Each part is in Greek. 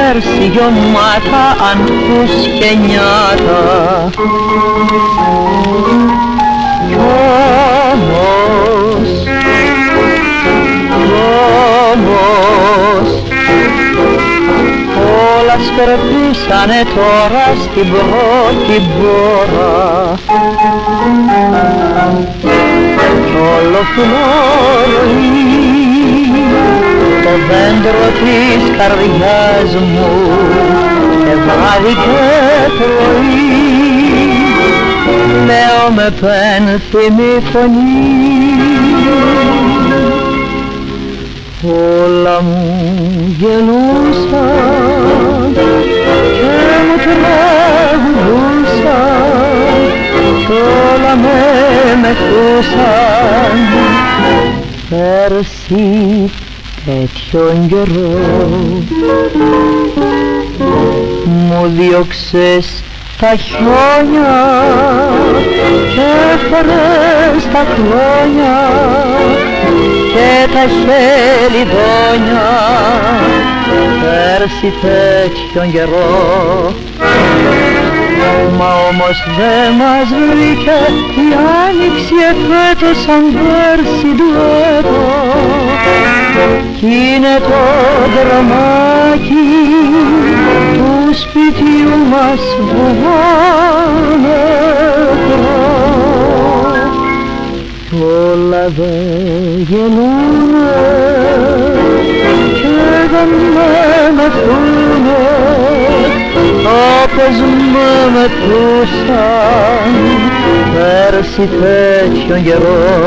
πέρσι γιωμάτα αν τους και νιάτα. Κι όμως όλα σκορπίσανε τώρα στην πρώτη μπόρα. Κι όλο φλόρει το δέντρο της καρδιάς μου και βράδυ και πρωί λέω με πένθυμη φωνή. Όλα μου γελούσαν και μου τραγουδούσαν κι όλα με μετούσαν πέρσι τέτοιον καιρό. Μου διώξες τα χιόνια και φορές τα κλόνια και τα χελιδόνια πέρσι τέτοιον καιρό. Μα όμως δεν μας βρήκε η άνοιξη εφέτος σαν πέρσι ντουέτο κι είναι το δρομάκι του σπιτιού μας βουβάνετο. Κι όλα δεν γεννούνε και δεν με μεθούνε όπως με μετούσαν πέρσι τέτοιον καιρό.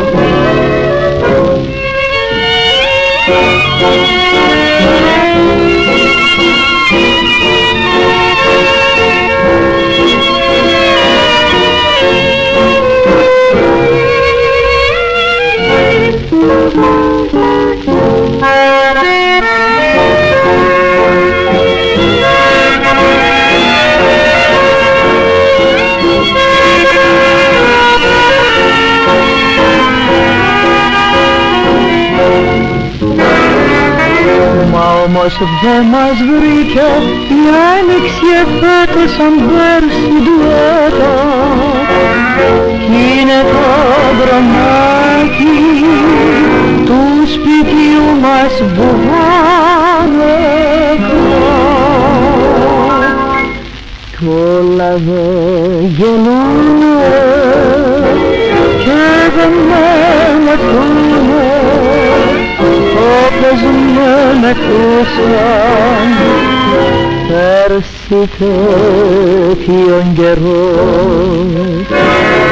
Όμως δεν μας βρήκε η άνοιξη εφέτος σαν πέρσι ντουέτο κι είναι το δρομάκι του σπιτιού μας βουβάνετο. Κι όλα δεν γεννούνε και δεν με μεθούνε όπως με μετούσαν πέρσι τέτοιον καιρό.